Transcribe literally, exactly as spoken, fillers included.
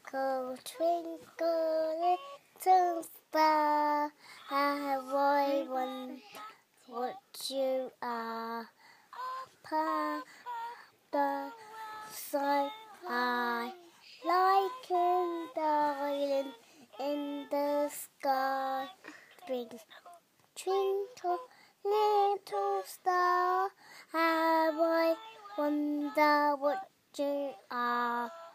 Twinkle, twinkle, little star, how I wonder what you are. Up the sky high, like an island in the sky. Twinkle, twinkle, little star, how I wonder what you are.